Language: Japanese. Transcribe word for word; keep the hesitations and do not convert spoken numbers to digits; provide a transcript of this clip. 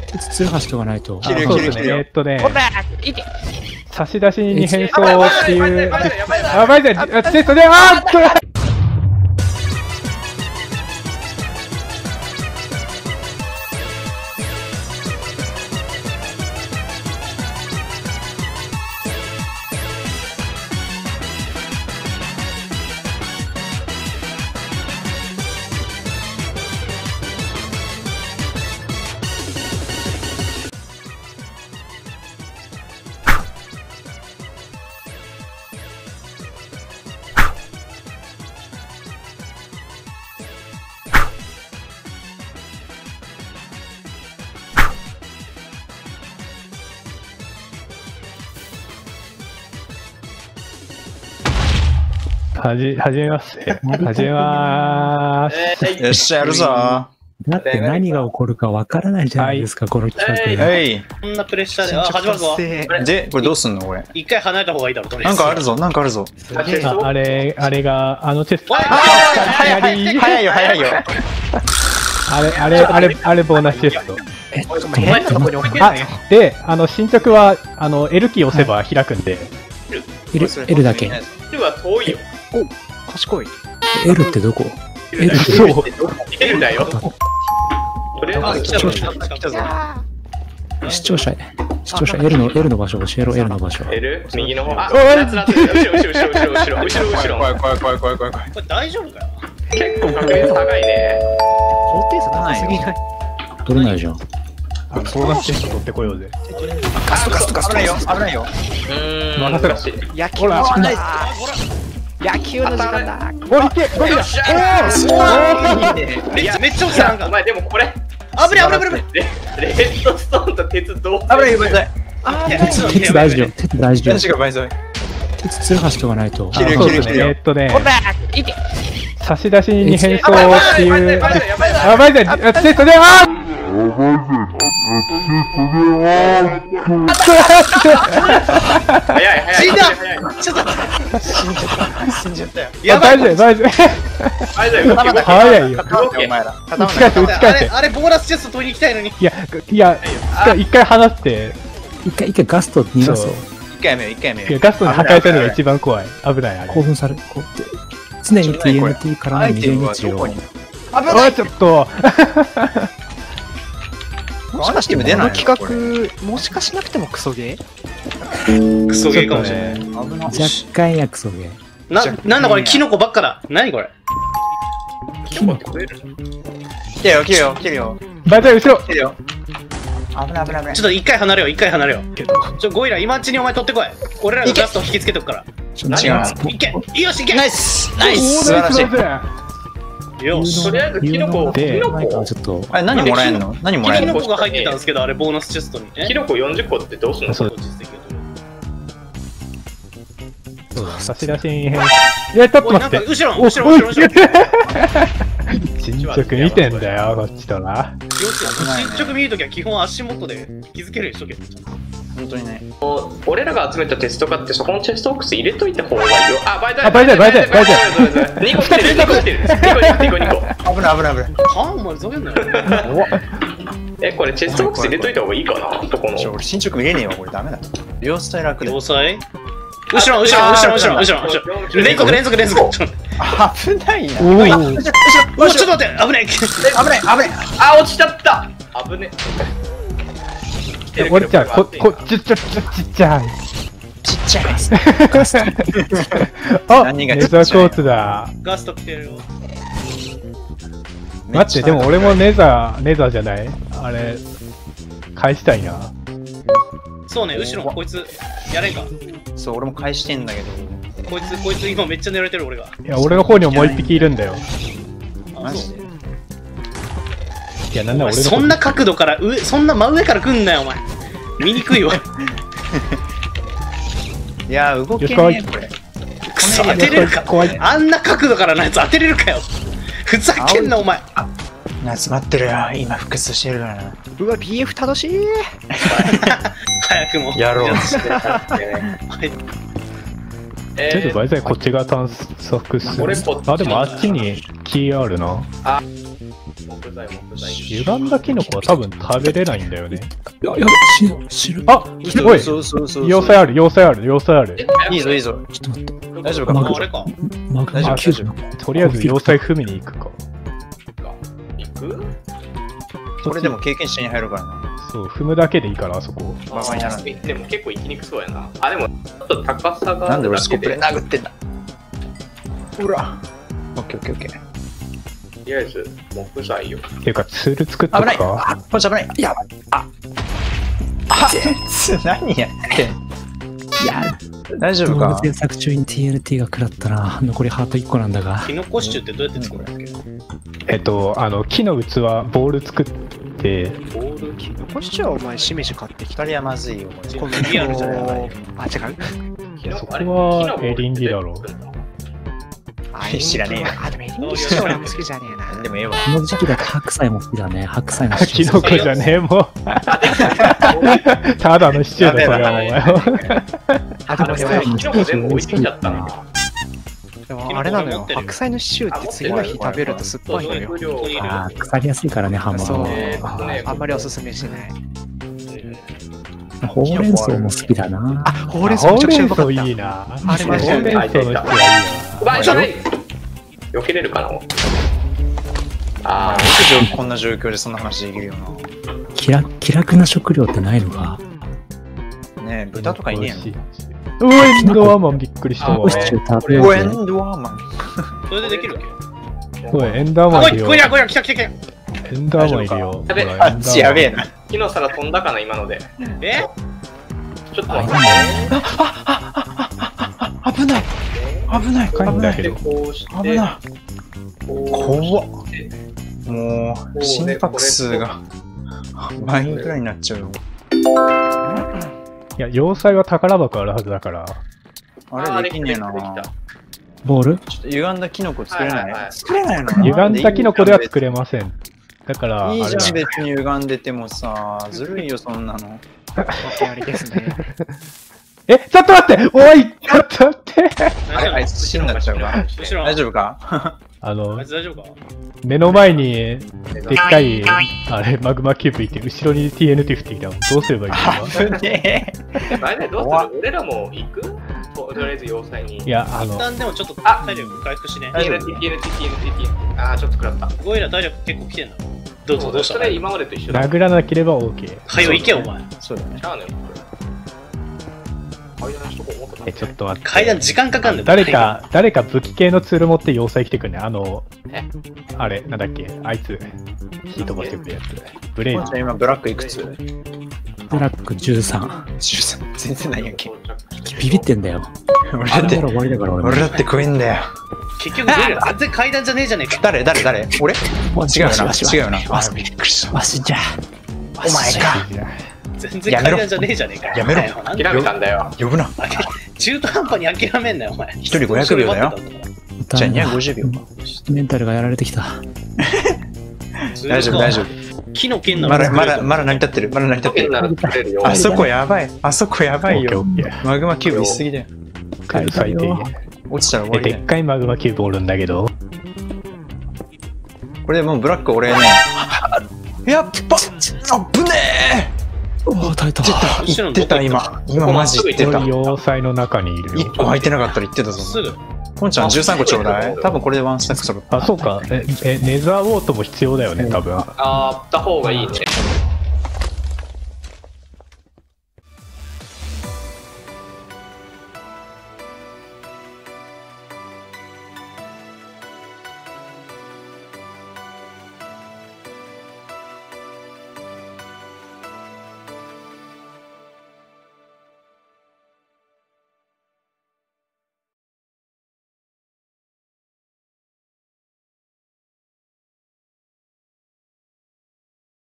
鉄ツルハシとかないと。 そうですね。えーっとね、差出しに変装っていう。あ、マジで、テストで、あーっと。はじ、はじめまして。はじめまーす。 よっしゃ、やるぞ。 だって何が起こるかわからないじゃないですか、この企画。 はい。 こんなプレッシャーで、あ、始まるぞ。 で、これどうすんのこれ。 一回離れた方がいいだろ、とりあえず。 なんかあるぞ、なんかあるぞ。 あ、あれ、あれが、あのテスト。 早い早いよ、早いよ。 あれ、あれ、あれ、あれ、ボーナステスト。 え、 お前そこに置けあないよ。、 で、あの、進捗は、あの、L キー押せば開くんで。 L、L だけ。 L は遠いよ。 お、賢い。 L ってどこ？ L そう。 L だよ。とりあえず来たぞ。来たぞ。 視聴者、視聴者 L の L の場所教えろ、L の場所。 L 右の方。あ、夏夏後ろ後ろ後ろ後ろ後ろ後ろ後ろ。 怖い怖い怖い怖い怖い。 これ大丈夫かよ。結構確率高いね。 高低差高すぎない。 取れないじゃん。 ボーナステスト取ってこようぜ。 ガストガストガスト。危ないよ、危ないよ。 うーん。 任せろ。 野球の時間だ。野球の時間だ。 おい、いけ、ゴリラ。 めっちゃめっちゃ落ちたなんか。お前でもこれ。危ない危ない危ない。レッドストーンと鉄どう？ 危ないよ、バイザイ。 鉄、鉄大事よ、鉄大事よ。 私がバイザイ。 鉄ツルハシとかないと。 切る切る切る。 えーっとね、差出しに変装っていう。あ、マジで、テストで、あー早い早い。死んだ。ちょっと死んじゃったよ。 やばい、大丈夫、大丈夫。早いよ。 お前ら。 打ち返せ、打ち返せ。 あれボーナスチェスト取りに行きたいのに。 いや、いや、一回離して。 一回、一回ガスト逃がそう。 一回目よ、一回目よ。 いや、ガストに破壊されるのが一番怖い。危ない、あれ。 興奮される。こうって常に ティーエヌティー からの逃げ道を。 おい、ちょっと。 もしかしてこの企画、もしかしなくてもクソゲー？ クソゲーかもしれない。 若干やクソゲー。 な、なんだこれ、キノコばっかだ。何これ。 キノコ。 来てよ、来てよ、来てよ。 バイタイ後ろ。 来てよ。危ない危ない危ない。 ちょっと一回離れよう、一回離れよう。ちょ、ゴイラ、今んちにお前取ってこい。俺らのガスト引きつけとくから。 違う。 いけ、よし、いけ。 ナイスナイス素晴らしい。 よし、とりあえずキノコ、キノコ。 ちょっと。 あれ、何もらえんの？何もらえんの？ キノコが入ってたんですけど、あれ、ボーナスチェストに。キノコよんじゅっこってどうすんの？ そう差し出しに変。いや、ちょっと待って。 後ろ、後ろ、後ろ、後ろ。 進捗見てんだよ、こっちとな。 進捗見るときは基本足元で気づけるでしょ、けど。 本当にね。 俺らが集めたテスト買ってそこのチェストボックス入れといた方がいいよ。あ、バイタイあ、バイタイ、バイタイ、バイタイ。 にこ来てる、にこ来てる。にこ、にこ、にこ。 危ない危ない危ない。 はあ、お前、ふざけんなよ。 え、これチェストボックス入れといた方がいいかな、どこの。 俺進捗見れねえわ、これダメだ。両サイ楽で。 両サイ後ろ、後ろ、後ろ、後ろ、後ろ、後ろ。連続、連続、連続。 危ないな。 おお。 おお、ちょっと待って、危ない。 危ない、危ない。 あ、落ちちゃった。危ね。 俺ちゃん、こ、こ、ちっちゃ、ちっちゃい。 ちっちゃい。 あ、 何がレザーコーツだ。 ガスト来てるよ。 待って、でも俺もネザー、ネザーじゃないあれ、返したいな。 そうね、後ろ、こいつ、やれんか。 そう、俺も返してんだけど。 こいつ、こいつ今めっちゃ狙われてる俺が。 いや、俺の方にももう一匹いるんだよ。 マジで。 いや、なんだ俺の。 そんな角度から上、そんな真上から来んなよ、お前。見にくいわ。 いや、動けねえ、これ。 くそ、当てれるか。あんな角度からのやつ当てれるかよ。ふざけんな、お前。 夏待ってるよ。今、復活してるからな。 うわ、ビーエフ 楽しい。 早くも。 やろう。 ちょっとバイザイこっち側探索する。あ、でもあっちにキーあるな。 木材、木材。 歪んだキノコは多分食べれないんだよね。 いや、いや、死ぬ、死ぬ。 あ、おい、 そうそうそう。 要塞ある、要塞ある、要塞ある。 いいぞいいぞ。 ちょっと待って。 大丈夫かマグあれか。 マグマ大丈夫大丈とりあえず要塞踏みに行くか。 行くこれでも経験値に入るからな。 そう、踏むだけでいいから、あそこ。 バカにならんで。 でも結構行きにくそうやな。あ、でも、ちょっと高さが。 なんで俺スコップで殴ってんだ。ほら。オッケーオッケーオッケー。 とりあえず、木材を。 っていうか、ツール作っとく危ない。 か。 あ、これ危ない。やばい。あ。あ、何やってん。 いや、 大丈夫動画か。 制作中に ティーエヌティー が食らったら、残りハートいっこなんだが。 キノコシチューってどうやって作るんだっけ？ えっと、あの、木の器、ボール作って、 ボールキ残しちゃお前しめじ買ってきた。 二人はまずいよ。これこのリアルじゃないあ、違う。 いやそこはエリンギだろう。 あ知らねえよあ、でもエリンギシチュー俺あんま好きじゃねえな。 でもええわ。 この時期だと白菜も好きだね。白菜のシチューキノコじゃねえもん。ただのシチューだ、それはお前は。 あ、でもキノコ全部置いてきちゃったな。 でもあれなのよ。白菜のシチューって次の日食べると酸っぱいのよ。 ああ、腐りやすいからね、ハンバそうーガー。。 あんまりおすすめしない。 ほうれん草も好きだな。 あ、ほうれん草めちゃくちゃうまかった。 いいな。 あれマジでほうれん草のシチューはいいな。 うわ、ちょっと避けれるかな。あよくこんな状況でそんな話できるよ気楽気楽な食料ってないのか。 な。ねえ、豚とかいねえの。 うわ、エンドワーマンびっくりしたわ。 シチュー食べウェるぜ。 ンドワーマン。 それでできるっけ？ おい、エンダーあ、おい、 マンいるよ。 こりゃこりゃ来た来た来た。 エンダーマンいるよ。 やべほらあっちやべえ。な。 木の差が飛んだかな、今ので。 え？ ちょっと待って。 危ない。危ない。 深いんだけど。 こうして、 危ない。 こう怖っ。 してもう、心拍数が倍ぐらいになっちゃうよ。 いや、要塞は宝箱あるはずだから。 あれできねえな。 できたできたボールちょっと歪んだキノコ作れないはいはいはい作れないの歪んだキノコでは作れません。だから、あれだいいじゃん、別に歪んでてもさ。ずるいよ、そんなの。 訳ありですね。 え、ちょっと待っておいちょっと待ってあれ、あいつ死んだっちゃうか後ろ大丈夫かあのあい、つ大丈夫か？ 目の前に、でっかい、あれ、マグマキューブいて、後ろに ティーエヌティー 降ってきたの。どうすればいいの危ねあれね、どうする俺らも行くととりあえず要塞に。 いや、あの、 一旦でもちょっとあ体力回復しね。 大丈ティーエヌティー、ティーエヌティー、ティーエヌティー、ティーエヌティー。あー、ちょっと食らった。 ゴイラ体力結構来てんだ。どうぞどうしたそれ今までと一緒だ。 殴らなければ OK。 はよ行けお前。 そうだね。 ちゃうねん。階段しとこう思ったえ、ちょっと待って。 階段時間かかんねん。 誰か、誰か武器系のツール持って要塞来てくんね。あのえ、 あれ、なんだっけ、あいつ、火飛ばしてくるやつ。ブレイズこんちゃん。今ブラックいくつブラックじゅうさん。 じゅうさん。全然ないやんけ。 ビビってんだよ。 俺だってあれなら、終わりだから俺も。 俺だって食えんだよ。 結局ゴイラ全然階段じゃねえじゃねえか。 誰誰誰俺違うよな。 わしわし違うよな。 わしあびっくりした。 わしじゃ。 お前か。 全然階段じゃねえじゃねえか。 やめろなんで諦めたんだよ。 呼ぶな。 中途半端に諦めんなよお前。 一人ごひゃくびょうだよ。じゃあにひゃくごじゅうびょうか。 メンタルがやられてきた。 大丈夫大丈夫。 木の剣なまだまだまだ成り立ってる。まだ成り立ってる。 なら作れるよ。 あそこやばい。あそこやばいよ。 オッケーオッケマグマキューブいすぎだよ。 ー。最低限。 落ちたら終わえ、 りだよ。 でっかいマグマキューブおるんだけど。 これでもうブラック俺ね。やっぱあぶねおお、耐えた。 え言ってた今。今マジ言ってた。 要塞の中にいる一よ。 個空いてなかったら言ってたぞ。 すぐ。 ポンちゃんじゅうさんこちょうだい。多分これでワンスタック揃った。 あ、そうか。え、えネザーウォートも必要だよね、多分。 あー、あった方がいいね。